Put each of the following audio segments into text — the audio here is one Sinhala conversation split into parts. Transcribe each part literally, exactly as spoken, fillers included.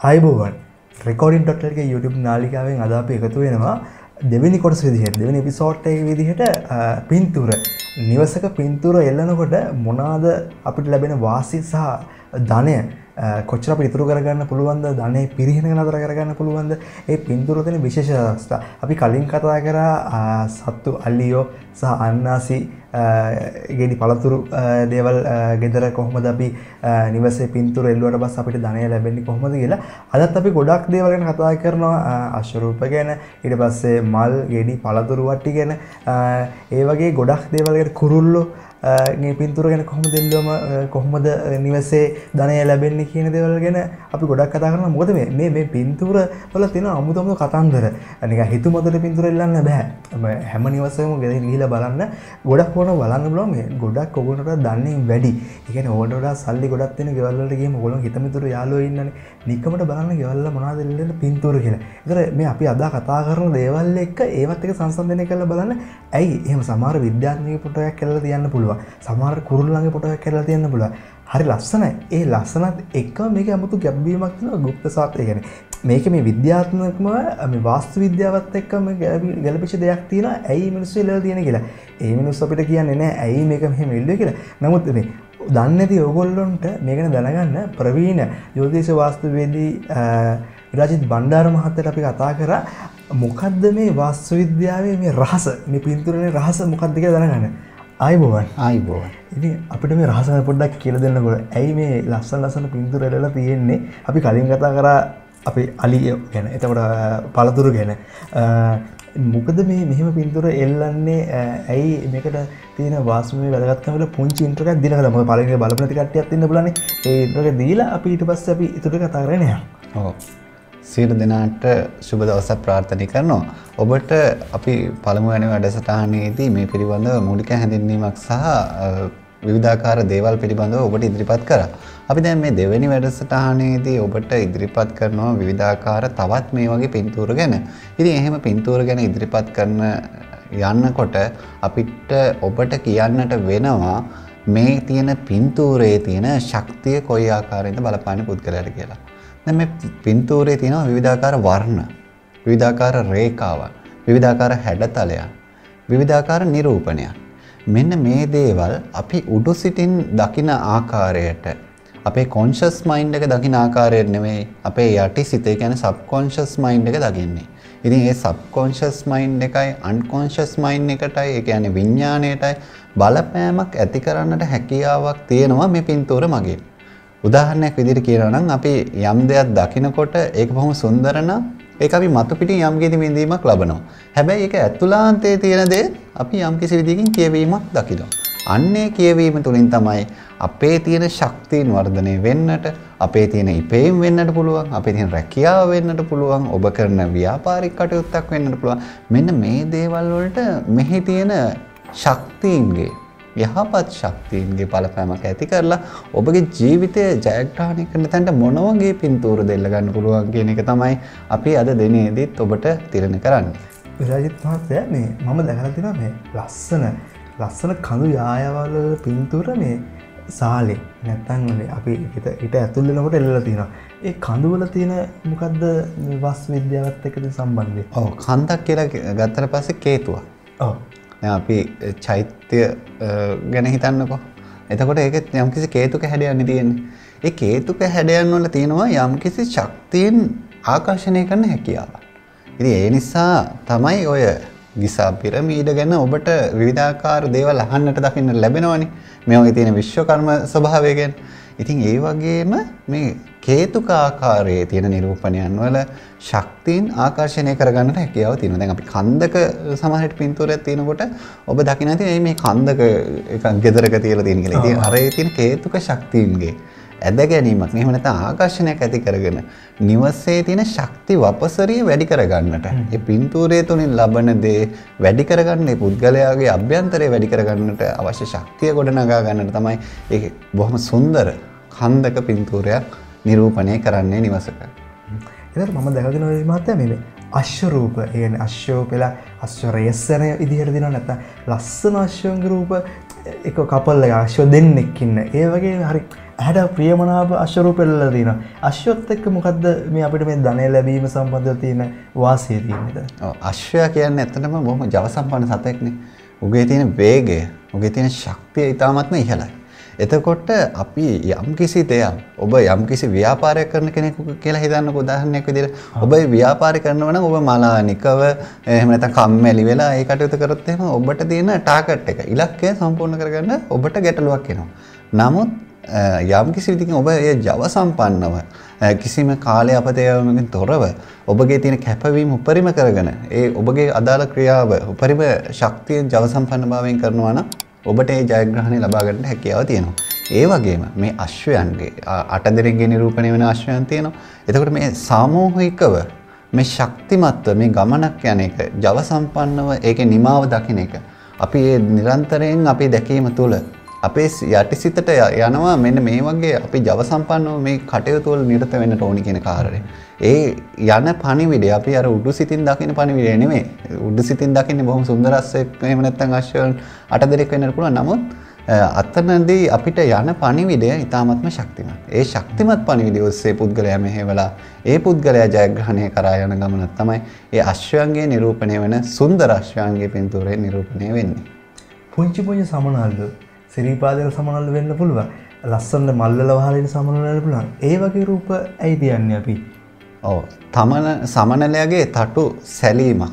ආයුබෝවන් recording dot l ගේ YouTube නාලිකාවෙන් අද අපි එකතු වෙනවා දෙවෙනි කොටස විදිහට දෙවෙනි එපිසෝඩ් එකේ විදිහට පින්තූර නිවසක පින්තූර එල්ලනකොට මොනවාද අපිට ලැබෙන වාසි සහ ධනය කොච්චර අපිට ඉතුරු කරගන්න පුළුවන්ද ධනෙ පිරිහෙන නතර කරගන්න පුළුවන්ද ඒ පින්තූර තියෙන විශේෂ අවස්ථා අපි කලින් කතා කරා සත්තු අලියෝ සහ අන්නාසි ගෙඩි පළතුරු දේවල් ගෙදර කොහොමද අපි නිවසේ පින්තූර එල්ලුවට පස්සේ අපිට ධනය ලැබෙන්නේ කොහොමද කියලා අදත් අපි ගොඩක් දේවල් ගැන කතා කරනවා අශරූප ගැන ඊට පස්සේ මල් ගෙඩි පළතුරු වට්ටි ගැන ඒ වගේ ගොඩක් දේවල් ගැන කුරුල්ලෝ මේ පින්තූර ගැන කොහොමද එල්ලුවම කොහොමද නිවසේ ධනය ලැබෙන්නේ කියන දේවල් ගැන අපි ගොඩක් කතා කරනවා මොකද මේ මේ මේ පින්තූර වල තියෙන අමුතු අමුතු කතන්දර නිකන් හිතුමතට පින්තූර එල්ලන්න බෑ හැම නිවසේම ගෙදරින් ගිහිලා බලන්න ගොඩක් ඕන බලන්න බලන්න මේ ගොඩක් ඔයගොල්ලන්ට ධනෙ වැඩි ඒ කියන්නේ ඕකට වඩා සල්ලි ගොඩක් තියෙන ගෙවල් වලට ගියම ඔයගොල්ලෝ හිතමිතුරු යාළුවෝ ඉන්නනේ නිකමට බලන්න ගෙවල් වල මොනවද එල්ලෙන පින්තූර කියලා. ඒතර මේ අපි අද කතා කරන දේවල් එක්ක ඒවත් එක්ක සංසන්දනය කරලා බලන්න ඇයි එහෙම සමහර විද්‍යාත්මක පොටයක් කරලා තියන්න පුළුවන්. සමහර කුරුල්ලන්ගේ පොටයක් කරලා තියන්න පුළුවන්. හරි ලස්සනයි. ඒ ලස්සනත් එක්ක මේක 아무තු ගැඹීමක් තියෙනවා গুপ্ত සාත්‍ය කියන්නේ. මේක මේ විද්‍යාත්මකම මේ වාස්තු විද්‍යාවත් එක්ක මේ ගැළපෙච්ච දෙයක් තියෙනවා. ඇයි මිනිස්සු ඉල්ලලා තියෙන කියලා. ඒ මිනිස්සු අපිට කියන්නේ නැහැ ඇයි මේක මෙහෙම ඉල්ලුවේ කියලා. නමුත් මේ දන්නේ නැති ඕගොල්ලොන්ට මේක දැනගන්න ප්‍රවීණ ජ්‍යොතිෂ වාස්තුවේදී විරාජිත් බණ්ඩාර මහත්තයාට අපි කතා කරා මොකද්ද මේ වාස්තු විද්‍යාවේ මේ රහස මේ පින්තූරේ රහස මොකක්ද කියලා දැනගන්න. ආයිබෝවන් ආයිබෝවන්. ඉතින් අපිට මේ රහස පොඩ්ඩක් කියලා දෙන්නකො. ඇයි මේ ලස්සන ලස්සන පින්තූර එළලා තියෙන්නේ? අපි කලින් කතා කරා අපි අලිය ගැන. එතකොට පළතුරු ගැන. මොකද මේ මෙහෙම පින්තූර එල්ලන්නේ ඇයි මේකට තියෙන වාස්තුවේ වැදගත්කම වල පුංචි ඉන්ට්‍රෝ එකක් දීලා තමයි පළවෙනි බලපු නැති කට්ටියක් ඉන්න බලන්නේ. ඒ ඉන්ට්‍රෝ එක දීලා අපි ඊට පස්සේ අපි ඊට කතා කරගෙන යනවා. ඔව්. සියලු දෙනාට සුබ දවසක් ප්‍රාර්ථනා කරනවා. ඔබට අපි පළමුවැනි වැඩසටහනේදී මේ පිළිබඳව මූලික හැඳින්වීමක් සහ විවිධාකාර දේවල් පිළිබඳව ඔබට ඉදිරිපත් කරා. අපි දැන් මේ දෙවෙනි වැඩසටහනේදී ඔබට ඉදිරිපත් කරනවා විවිධාකාර තවත් මේ වගේ පින්තූර ගැන. ඉතින් එහෙම පින්තූර ගැන ඉදිරිපත් කරන යන්නකොට අපිට ඔබට කියන්නට වෙනවා මේ තියෙන පින්තූරයේ තියෙන ශක්තිය කොයි ආකාරයෙන්ද බලපාන්නේ පුද්ගලයාට කියලා. දැන් මේ පින්තූරයේ තියෙන විවිධාකාර වර්ණ, විවිධාකාර රේඛාවන්, විවිධාකාර හැඩතලයන්, විවිධාකාර නිරූපණයන්. මෙන්න මේ දේවල් අපි උඩු සිටින් දකින ආකාරයට අපේ කොන්ෂස් මයින්ඩ් එක දකින ආකාරයට නෙමෙයි අපේ යටි සිත ඒ කියන්නේ සබ්කොන්ෂස් මයින්ඩ් එක දකින්නේ. ඉතින් ඒ සබ්කොන්ෂස් මයින්ඩ් එකයි අන්කොන්ෂස් මයින්ඩ් එකටයි ඒ කියන්නේ විඥාණයටයි බලපෑමක් ඇති කරන්නට හැකියාවක් තියෙනවා මේ පින්තූර මගින්. උදාහරණයක් විදිහට කියනවා නම් අපි යම් දෙයක් දකිනකොට ඒක බොහොම සුන්දර නම් ඒක අපි මතු පිටින් යම් කිසි විඳීමක් ලබනවා. හැබැයි ඒක ඇතුළාන්තයේ තියෙන දේ අපි යම් කිසි විදිහකින් කියවීමක් දකිනවා. අන්නේ කියවීම තුලින් තමයි අපේ තියෙන ශක්තියන් වර්ධනය වෙන්නට, අපේ තියෙන ඉපේම් වෙන්නට පුළුවන්, අපේ තියෙන රැකියාව වෙන්නට පුළුවන්, ඔබ කරන ව්‍යාපාරික කටයුත්තක් වෙන්නට පුළුවන්. මෙන්න මේ දේවල් වලට මෙහි තියෙන ශක්තියන්ගේ යහපත් ශක්තියන්ගේ බලපෑමක් ඇති කරලා ඔබගේ ජීවිතය ජයග්‍රහණය කරන තැනට මොන වගේ පින්තූර දෙල්ල ගන්න පුළුවන් කියන එක තමයි අපි අද දිනේදීත් ඔබට තිරණ කරන්නේ. විරාජිත් මහත්තයා මේ මම දැකලා තියෙනවා මේ ලස්සන ලස්සන කඳු යායවල පින්තූර මේ සාලේ නැත්තම් මේ අපි ඊට ඇතුල් වෙනකොට එල්ලලා තියෙනවා. ඒ කඳු වල තියෙන මොකද්ද මේ වාස්තු විද්‍යාවත් එක්ක තියෙන සම්බන්ධය? ඔව් කන්දක් කියලා ගත්තට පස්සේ කේතුවක්. ඔව්. දැන් අපි චෛත්‍ය ගැන හිතන්නකෝ. එතකොට ඒකෙත් යම්කිසි කේතුක හැඩයක්නේ තියෙන්නේ. ඒ කේතුක හැඩයන් වල තියෙනවා යම්කිසි ශක්තියෙන් ආකර්ෂණය කරන හැකියාව. ඉතින් ඒ නිසා තමයි ඔය ගිසා පිරමීඩ ගැන ඔබට විවිධාකාර දේවල් අහන්නට දකින්න ලැබෙනවනේ. මේ වගේ තියෙන විශ්වකර්ම ස්වභාවය ගැන. ඉතින් ඒ වගේම මේ කේතුක ආකාරයේ තියෙන නිරූපණයන් වල ශක්තියින් ආකර්ෂණය කරගන්නට හැකියාව තියෙනවා. දැන් අපි කන්දක සමහරට පින්තූරයක් තියෙනකොට ඔබ දකින්න ඇති මේ කන්දක එක ගෙදරක තියලා තියෙන කියලා. ඉතින් අර ඒ තියෙන කේතුක ශක්තියින්ගේ ඇද ගැනීමක් එහෙම නැත්නම් ආකර්ෂණයක් ඇති කරගෙන නිවසේ තියෙන ශක්ති වපසරිය වැඩි කරගන්නට ඒ පින්තූරයේ තුලින් ලබන දේ වැඩි කරගන්න ඒ පුද්ගලයාගේ අභ්‍යන්තරය වැඩි කරගන්නට අවශ්‍ය ශක්තිය ගොඩනගා ගන්නට තමයි ඒ බොහොම සුන්දර කන්දක පින්තූරයක් නිරූපණය කරන්නේ නිවසක. ඒකට මම දැකලා තියෙනවා මහත්තයා මේ අශ්ව රූප ඒ කියන්නේ අශ්වෝ පෙළ අශ්ව රේසන විදිහට දිනන නැත්නම් ලස්සන අශ්වංග රූප එක කපල් එක අශ්ව දෙන්නෙක් ඉන්න. ඒ වගේ හරි ඇහැට ප්‍රියමනාප අශ්ව රූපෙල්ලලා තියෙනවා. අශ්වයත් එක්ක මොකද්ද මේ අපිට මේ ධනය ලැබීම සම්බන්ධව තියෙන වාසිය තියෙන්නේ? ඔව් අශ්වයා කියන්නේ ඇත්තටම බොහොම ජව සම්පන්න සතෙක්නේ. උගේ තියෙන වේගය, උගේ තියෙන ශක්තිය ඉතාමත්ම ඉහළයි. එතකොට අපි යම් කිසි දෙයක් ඔබ යම් කිසි ව්‍යාපාරයක් කරන කෙනෙකු කියලා හිතන්නකො උදාහරණයක් විදිහට ඔබ ඒ ව්‍යාපාරය කරනවා නම් ඔබ මලානිකව එහෙම නැත්නම් කම්මැලි වෙලා ඒ කටයුතු කරොත් එහෙම ඔබට තියෙන ටාගට් එක ඉලක්කය සම්පූර්ණ කරගන්න ඔබට ගැටලුවක් එනවා. නමුත් යම් කිසි විදිහකින් ඔබ ඒ ජව සම්පන්නව කිසිම කාලය අපතේවමකින් තොරව ඔබගේ තියෙන කැපවීම උපරිම කරගෙන ඒ ඔබගේ අදාළ ක්‍රියාව උපරිම ශක්තියෙන් ජව සම්පන්න භාවයෙන් කරනවා නම් ඔබට ඒ ජයග්‍රහණය ලබා ගන්න හැකියාව තියෙනවා. ඒ වගේම මේ අශ්වයන්ගේ අට දෙනෙක්ගේ නිරූපණය වෙන අශ්වයන් තියෙනවා. එතකොට මේ සාමූහිකව මේ ශක්තිමත්ව මේ ගමනක් යන එක ජව සම්පන්නව ඒකේ නිමාව දකින්න එක අපි ඒ නිරන්තරයෙන් අපි දැකීම තුළ අපේ යටිසිතට යනවා මෙන්න මේ වගේ අපි ජව සම්පන්නව මේ කටයුතු වල නිරත වෙන්න ඕනි කියන කාරණේ. ඒ යන පණිවිඩය අපි අර උඩු සිතින් දකින්න පණිවිඩය නෙමෙයි. උඩු සිතින් දකින්නේ බොහොම සුන්දරස්සෙක් එහෙම නැත්නම් අශ්වයන් අට දෙනෙක් වෙන්නත් පුළුවන්. නමුත් අතනදී අපිට යන පණිවිඩය ඉතාමත්ම ශක්තිමත්. ඒ ශක්තිමත් පණිවිඩය ඔස්සේ පුද්ගලයා මෙහෙवला ඒ පුද්ගලයා ජයග්‍රහණය කරා යන ගමන තමයි ඒ අශ්වයන්ගේ නිරූපණය වෙන සුන්දර අශ්වයන්ගේ පින්තූරේ නිරූපණය වෙන්නේ. පුංචි පුංචි සමනල්ලු සිරිපාදක සමනල්ලු වෙන්න පුළුවන්. ලස්සන මල්වල වහලින් සමනල්ලු වෙන්න පුළුවන්. ඒ වගේ රූප ඇයි තියන්නේ අපි? ඔව්. තමන සමනලයාගේ තටු සැලීමක්.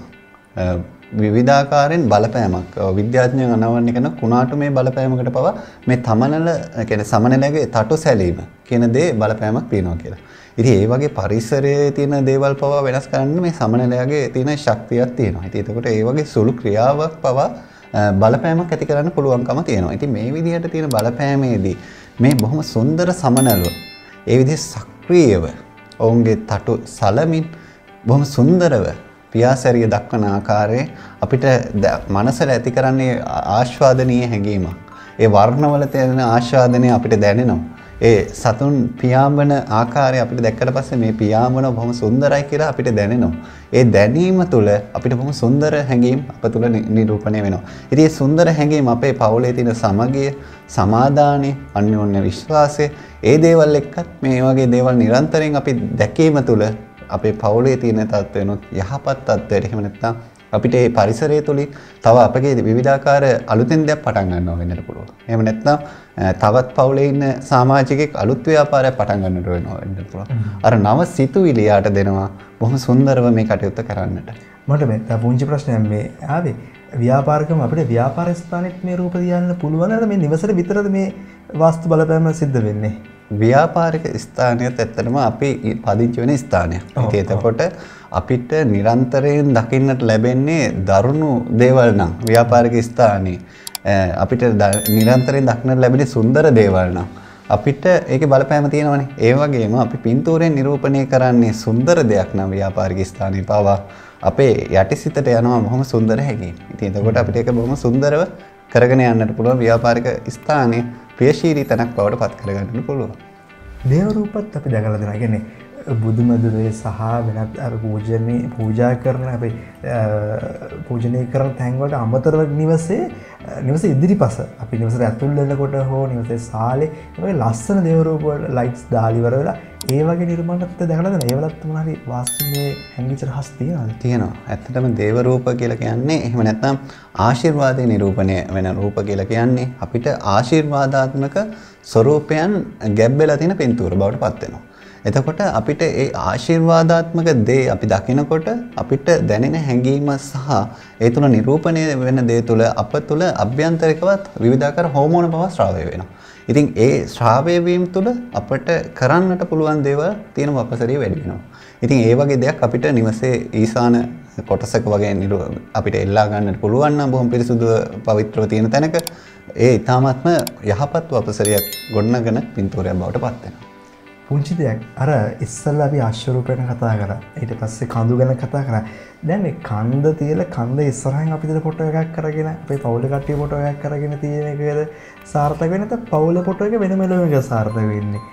විවිධාකාරයෙන් බලපෑමක්. විද්‍යාඥයන් අනවන්නේ කරන කුණාටු මේ බලපෑමකට පවා මේ තමනල කියන්නේ සමනලයාගේ තටු සැලීම කියන දේ බලපෑමක් තියෙනවා කියලා. ඉතින් ඒ වගේ පරිසරයේ තියෙන දේවල් පවා වෙනස් කරන්න මේ සමනලයාගේ තියෙන ශක්තියක් තියෙනවා. ඉතින් එතකොට ඒ වගේ සුළු ක්‍රියාවක් පවා බලපෑමක් ඇති කරන්න පුළුවන්කම තියෙනවා. ඉතින් මේ විදිහට තියෙන බලපෑමේදී මේ බොහොම සුන්දර සමනලව ඒ විදිහේ සක්‍රීයව ඔවුන්ගේ තටු සලමින් බොහොම සුන්දරව පියාසැරිය දක්වන ආකාරයේ අපිට මනසට ඇති කරන්නේ ආස්වාදනීය හැඟීමක්. ඒ වර්ණවල තියෙන ආස්වාදනය අපිට දැනෙනවා. ඒ සතුන් පියාඹන ආකාරය අපිට දැක්කට පස්සේ මේ පියාඹන බොහොම සුන්දරයි කියලා අපිට දැනෙනවා. ඒ දැනීම තුළ අපිට බොහොම සුන්දර හැඟීම් අප තුළ නිරූපණය වෙනවා. ඉතින් මේ සුන්දර හැඟීම් අපේ පවුලේ තියෙන සමගිය, සමාදානය, අන්‍යෝන්‍ය විශ්වාසය, ඒ දේවල් එක්කත් මේ වගේ දේවල් නිරන්තරයෙන් අපි දැකීම තුළ අපේ පවුලේ තියෙන තත්ත්වයනොත් යහපත් තත්ත්වයට එහෙම නැත්නම් අපිට මේ පරිසරය තුලින් තව අපගේ විවිධාකාර අලුතෙන් දෙයක් පටන් ගන්නවා වෙන්නට පුළුවන්. එහෙම නැත්නම් තවත් පවුලේ ඉන්න සමාජිකෙක් අලුත් ව්‍යාපාරයක් පටන් ගන්නට වෙනවා වෙන්නට පුළුවන්. අර නව සිතුවිලි යාට දෙනවා බොහොම සුන්දරව මේ කටයුත්ත කරන්නට. මට මේ පුංචි ප්‍රශ්නයක් මේ ආවේ ව්‍යාපාරිකම අපිට ව්‍යාපාර ස්ථානෙත් මේ රූප තියන්න පුළුවන් නේද? මේ නිවසට විතරද මේ වාස්තු බලපෑම සිද්ධ වෙන්නේ? ව්‍යාපාරික ස්ථානයත් ඇත්තටම අපි පදිංචි වෙන ස්ථානයක්. ඉතින් එතකොට අපිට නිරන්තරයෙන් දකින්නට ලැබෙන්නේ දරුණු දේවල් නම් ව්‍යාපාරික ස්ථානේ අපිට නිරන්තරයෙන් දකින්නට ලැබෙන්නේ සුන්දර දේවල් නම් අපිට ඒකේ බලපෑම තියෙනවනේ. ඒ වගේම අපි පින්තූරයෙන් නිරූපණය කරන්නේ සුන්දර දෙයක් නම් ව්‍යාපාරික ස්ථානේ පවා අපේ යටිසිතට යනවා බොහොම සුන්දර හැඟීම්. ඉතින් එතකොට අපිට ඒක බොහොම සුන්දරව කරගෙන යන්නට පුළුවන් ව්‍යාපාරික ස්ථානේ ප්‍රියශීලී තැනක් බවට පත් කරගන්න පුළුවන්. දේව රූපත් අපි දැකලා දෙනවා. කියන්නේ බුදුමදුරේ සහ වෙනත් අර පූජනීය පූජා කරන අපි පූජනීය කරන තැන් වලට අමතරව නිවසේ නිවස ඉදිරිපස අපි නිවසට ඇතුල් වෙනකොට හෝ නිවසේ සාලේ ඒ ලස්සන දේව රූප වල ලයිට්ස් දාලි වර වෙලා ඒ වගේ නිර්මාණත් දැකලා දෙනවා. ඒවලත් මොනවා හරි වාස්තුමය හැංගිච්ච රහස් තියෙනවද? තියෙනවා. ඇත්තටම දේව රූප කියලා කියන්නේ එහෙම නැත්නම් ආශිර්වාදේ නිරූපණය වෙන රූප කියලා කියන්නේ අපිට ආශිර්වාදාත්මක ස්වરૂපයන් ගැබ්බෙලා තියෙන පින්තූර බවට පත් වෙනවා. එතකොට අපිට ඒ ආශිර්වාදාත්මක දේ අපි දකිනකොට අපිට දැනෙන හැඟීම සහ ඒ තුන නිරූපණය වෙන දේ තුළ අප තුළ අභ්‍යන්තරිකවත් විවිධාකාර හෝමෝන පවා ස්‍රාවය වෙනවා. ඉතින් ඒ ශ්‍රාවය වීම තුළ අපට කරන්නට පුළුවන් දේවල් තියෙන වපසරිය වැඩි වෙනවා. ඉතින් ඒ වගේ දෙයක් අපිට නිවසේ ඊසාන කොටසක වගේ අපිට එල්ලා ගන්නට පුළුවන් නම් බොහොම පිරිසුදුව පවිත්‍රව තියෙන තැනක ඒ ඊටාත්ම යහපත් වපසරියක් ගොඩනගන පින්තූරයක් බවට පත් වෙනවා. පුංචි දෙයක් අර ඉස්සල්ලා අපි ආශ්ව රූප ගැන කතා කරා. ඊට පස්සේ කඳු ගැන කතා කරා. දැන් මේ කන්ද තියලා කන්ද ඉස්සරහින් අපි දෙන ෆොටෝ එකක් අරගෙන අපේ පවුලේ කට්ටිය ෆොටෝ එකක් අරගෙන තියෙන එකද සාර්ථක වෙන්නේ නැත්නම් පවුලේ ෆොටෝ එක වෙන මෙලොව එක සාර්ථක වෙන්නේ?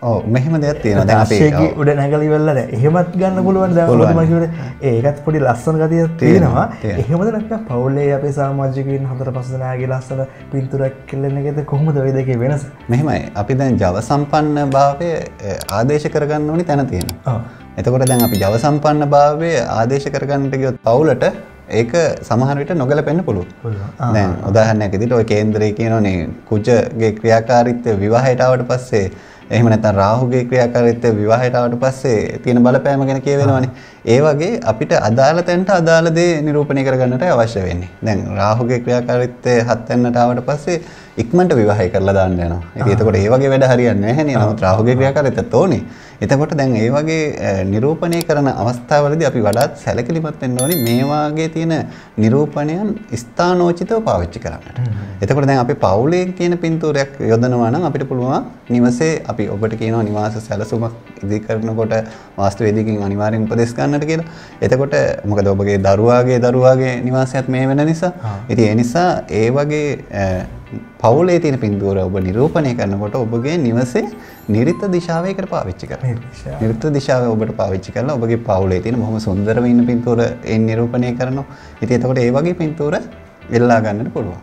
ඔව් මෙහෙම දෙයක් තියෙනවා. දැන් අපි ශේකි උඩ නැගලා ඉවරලා නැහැ. එහෙමත් ගන්න පුළුවන්. දැන් ඔබතුමා කිව්වේ ඒකත් පොඩි ලස්සන ගතියක් තියෙනවා. එහෙමද නැත්නම් පවුලේ අපේ සමාජිකයින් හතර පහ දෙනාගේ ලස්සන පින්තූරයක් කෙල්ලන එකද කොහොමද ඔය දෙකේ වෙනස? මෙහෙමයි. අපි දැන් ජව සම්පන්න භාවය ආදේශ කරගන්න ඕනි තැන තියෙනවා. ඔව්. එතකොට දැන් අපි ජව සම්පන්න භාවය ආදේශ කරගන්නට ගියොත් පවුලට ඒක සමහර විට නොගැලපෙන්න පුළුවන්. දැන් උදාහරණයක් විදිහට ඔය කේන්දරේ කියනෝනේ කුජගේ ක්‍රියාකාරීත්වය විවාහයට ආවට පස්සේ එහෙම නැත්නම් රාහුගේ ක්‍රියාකාරීත්වය විවාහයට ආවට පස්සේ තියෙන බලපෑම ගැන කියවෙනවනේ. ඒ වගේ අපිට අදාළ තැනට අදාළ දේ නිරූපණය කරගන්නට අවශ්‍ය වෙන්නේ. දැන් රාහුගේ ක්‍රියාකාරීත්වය හත් වෙනට ආවට පස්සේ ඉක්මනට විවාහය කරලා දාන්න යනවා. ඉතින් එතකොට ඒ වගේ වැඩ හරියන්නේ නැහැ නේ. නමුත් රාහුගේ ක්‍රියාකාරීත්වයත් ඕනේ. එතකොට දැන් ඒ වගේ නිරූපණය කරන අවස්ථාවලදී අපි වඩාත් සැලකිලිමත් වෙන්න ඕනේ මේ වාගේ තියෙන නිරූපණයන් ස්ථානෝචිතව පාවිච්චි කරන්නට. එතකොට දැන් අපි පවුලේ කියන පින්තූරයක් යොදනවා නම් අපිට පුළුවන් නිවසේ අපි ඔබට කියනවා නිවාස සැලසුමක් ඉදි කරනකොට වාස්තුවේදිකෙන් අනිවාර්යෙන් උපදෙස් ගන්නට කියලා. එතකොට මොකද ඔබගේ දරුවාගේ දරුවාගේ නිවාසයත් මේ වෙන නිසා. ඉතින් ඒ නිසා ඒ වගේ පවුලේ තියෙන පින්තූර ඔබ නිරූපණය කරනකොට ඔබගේ නිවසේ නිරිත දිශාවයකට පාවිච්චි කරන්න. නිරිත දිශාව ඔබට පාවිච්චි කරලා ඔබගේ පවුලේ තියෙන බොහොම සුන්දරව ඉන්න පින්තූර ඒ නිරූපණය කරනවා. ඉතින් එතකොට ඒ වගේ පින්තූර එල්ලා ගන්නට පුළුවන්.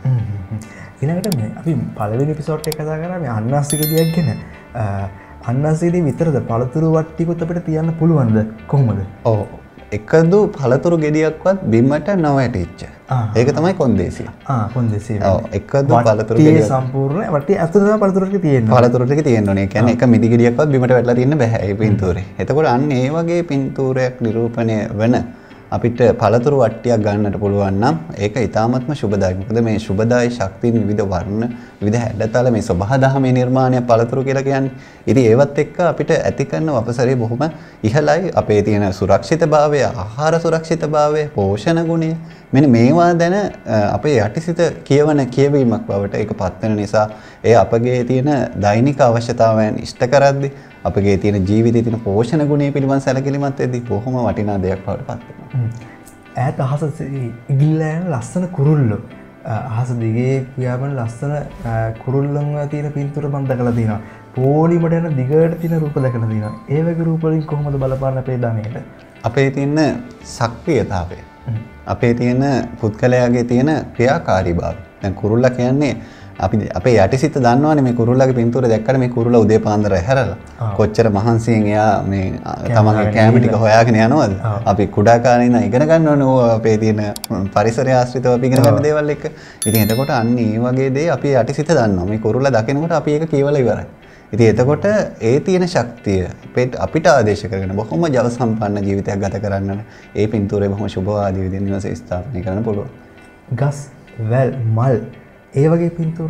ඊළඟට මේ අපි පළවෙනි එපිසෝඩ් එක කතා කරා මේ අන්නාසි ගෙඩියක් ගැන. අන්නාසිදී විතරද පළතුරු වට්ටිකුත් අපිට තියන්න පුළුවන්ද කොහොමද? ඔව්. එකදු පළතුරු ගෙඩියක්වත් බිමට නොවැටිච්ච. ඒක තමයි කොන්දේසිය. ආ කොන්දේසිය. ඔව් එකදු පළතුරු ගෙඩියක් සම්පූර්ණ වටේ ඇතුළේ තමයි පළතුරු ටික තියෙන්නේ. පළතුරු ටික තියෙන්න ඕනේ. ඒ කියන්නේ එක මිදි ගෙඩියක්වත් බිමට වැටලා තියෙන්න බෑ මේ පින්තූරේ. එතකොට අන්න ඒ වගේ පින්තූරයක් නිරූපණය වෙන අපිට පළතුරු වට්ටියක් ගන්නට පුළුවන් නම් ඒක ඊටාත්ම සුබදායක. මොකද මේ සුබදායි ශක්තියින් විවිධ වර්ණ විවිධ හැඩතල මේ සබහා දහමේ නිර්මාණය පළතුරු කියලා කියන්නේ. ඉතින් ඒවත් එක්ක අපිට ඇති කරන වපසරේ බොහොම ඉහළයි. අපේ තියෙන සුරක්ෂිතභාවය, ආහාර සුරක්ෂිතභාවය, පෝෂණ ගුණය මෙන්න මේවා දැන අපේ යටිසිත කියවන කියවීමක් බවට ඒක පත් වෙන නිසා ඒ අපගේ තියෙන දෛනික අවශ්‍යතාවයන් ඉෂ්ට කරද්දී අපගේ තියෙන ජීවිතයේ තියෙන පෝෂණ ගුණය පිළිබඳ සැලකිලිමත් වෙද්දී බොහොම වටිනා දෙයක් බවට පත් වෙනවා. ඈත අහස ඉගිල්ලා යන ලස්සන කුරුල්ලෝ අහස දිගේ පියාඹන ලස්සන කුරුල්ලන් තියෙන පින්තූර මම දැකලා තියෙනවා. පොලිමට යන දිගට තියෙන රූප දැකලා තියෙනවා. ඒ වගේ රූප වලින් කොහොමද බලපාන්න අපේ ධනෙට? අපේ තියෙන සක්‍රියතාවය. අපේ තියෙන පුද්ගලයාගේ තියෙන ක්‍රියාකාරීභාවය. දැන් කුරුල්ලා කියන්නේ අපි අපේ යටිසිත දන්නවනේ මේ කුරුල්ලාගේ පින්තූර දැක්කට මේ කුරුල්ලා උදේ පාන්දර හැරලා කොච්චර මහන්සියෙන් එයා මේ තමන්ගේ කැම ටික හොයාගෙන යනවද? අපි කුඩා කාලේ ඉඳන් ඉගෙන ගන්න ඕනේ ඕවා අපේ තියෙන පරිසරය ආශ්‍රිතව අපි ඉගෙන ගන්න දේවල් එක්ක. ඉතින් එතකොට අන්න ඒ වගේ දේ අපි යටිසිත දන්නවා. මේ කුරුල්ලා දකිනකොට අපි ඒක කියවලා ඉවරයි. ඉතින් එතකොට ඒ තියෙන ශක්තිය අපිට ආදේශ කරගෙන බොහොම ජව සම්පන්න ජීවිතයක් ගත කරන්න ඒ පින්තූරේ බොහොම සුබවාදී විදිහට නිවසේ ස්ථාපනය කරන්න පුළුවන්. ගස්, වැල්, මල් ඒ වගේ පින්තූර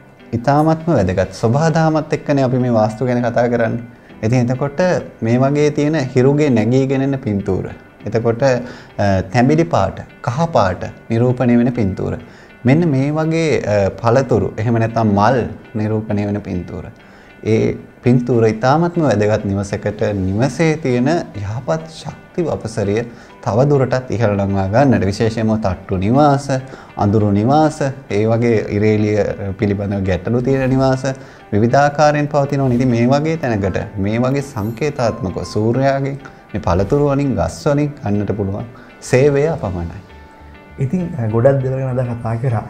ඉතාමත්ම වැදගත්. සබහාදහමත් එක්කනේ අපි මේ වාස්තු ගැන කතා කරන්නේ. ඉතින් එතකොට මේ වගේ තියෙන හිරුගේ නැගීගෙන එන පින්තූර. එතකොට තැඹිලි පාට, කහ පාට නිරූපණය වෙන පින්තූර. මෙන්න මේ වගේ පළතුරු එහෙම නැත්නම් මල් නිරූපණය වෙන පින්තූර. ඒ පින්තූර ඉතාමත්ම වැදගත් නිවසකට නිවසේ තියෙන යහපත් ශක්ති වපසරිය තව දුරටත් ඉහළ නංවා ගන්නට විශේෂයෙන්ම තට්ටු නිවාස, අඳුරු නිවාස, ඒ වගේ ඉරේලිය පිළිබඳව ගැටලු තියෙන නිවාස විවිධාකාරයෙන් පවතිනවා. ඉතින් මේ වගේ තැනකට මේ වගේ සංකේතාත්මක සූර්යාගෙන් මේ පළතුරු වලින් ගස් වලින් ගන්නට පුළුවන් සේවය අපමණයි. ඉතින් ගොඩක් දේවල් ගැන අද කතා කරා.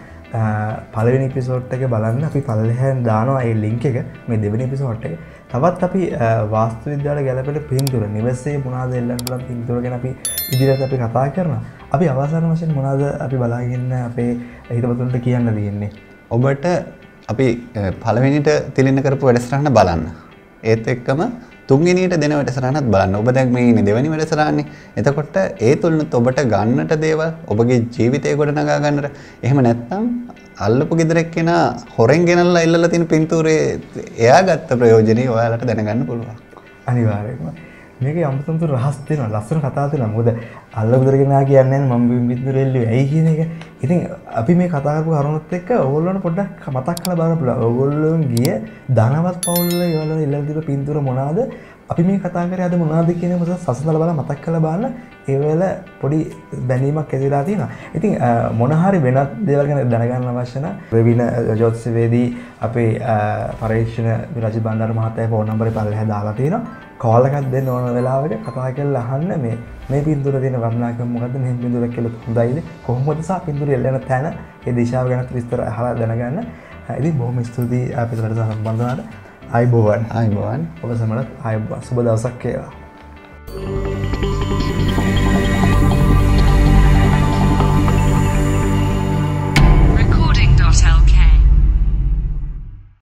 පළවෙනි එපිසෝඩ් එක බලන්න අපි පල්ලෙහාන් දානවා ඒ ලින්ක් එක මේ දෙවෙනි එපිසෝඩ් එක. තවත් අපි වාස්තු විද්‍යාවට ගැලපෙන පින්තූර නිවසේ මොනවාද එල්ලන්න පුළුවන් පින්තූර ගැන අපි ඉදිරියට අපි කතා කරනවා. අපි අවසාන වශයෙන් මොනවාද අපි බලාගෙන අපේ හිතවතුන්ට කියන්න තියෙන්නේ? ඔබට අපි පළවෙනිට තිලින්න කරපු වැඩසටහන බලන්න. ඒත් එක්කම තුන්වෙනියට දෙන වැඩසටහනත් බලන්න. ඔබ දැන් මේ ඉන්නේ දෙවෙනි වැඩසටහනේ. එතකොට ඒ තුලනුත් ඔබට ගන්නට දේවල් ඔබගේ ජීවිතය ගොඩනගා ගන්නට. එහෙම නැත්නම් අල්ලපු ගෙදරක් කෙනා හොරෙන් ගෙනල්ලා ඉල්ලලා තියෙන පින්තූරේ එයා ගත්ත ප්‍රයෝජනෙ ඔයාලට දැනගන්න පුළුවන්. අනිවාර්යයෙන්ම. මේකේ අමුතුම රහස් තියෙනවා. ලස්සන කතා තියෙනවා. මොකද අල්ලපු ගෙදර කෙනා කියන්නේ මම පින්තූරේ එල්ලුවේ ඇයි කියන එක. ඉතින් අපි මේ කතා කරපු කරුණුත් එක්ක ඕගොල්ලෝට පොඩ්ඩක් මතක් කරලා බලන්න පුළුවන්. ඕගොල්ලෝ ගිය ධනවත් පවුල්වල ඒවල ඉල්ලලා තිබ්බ පින්තූර මොනවාද? අපි මේ කතා කරේ අද මොනවද කියන මොකද සසඳල බලලා මතක් කරලා බලන්න ඒ වෙල පොඩි බැඳීමක් ඇති වෙලා තියෙනවා. ඉතින් මොන හරි වෙනත් දේවල් ගැන දැනගන්න අවශ්‍ය නම් වෙබින ජෝතිෂවේදී අපේ පරීක්ෂණ විරජි බණ්ඩාර මහත්තයා ෆෝන් නම්බරේ පල්ලෙහා දාලා තියෙනවා. කෝල් එකක් දෙන්න ඕන වෙලාවක කතා කරලා අහන්න මේ මේ පින්තූර තියෙන වර්ණාකම මොකද්ද මෙහෙම පින්තූරක් කියලා හොඳයිද කොහොමද සා පින්තූරය එල්ලෙන තැන ඒ දිශාව ගැන විස්තර අහලා දැනගන්න. ඉතින් බොහොම ස්තුතියි අපිට සම්බන්ධ වුණාට. ආයිබෝවන් ආයිබෝවන් ඔබ සමනත් ආයිබෝවන් සුබ දවසක් වේවා.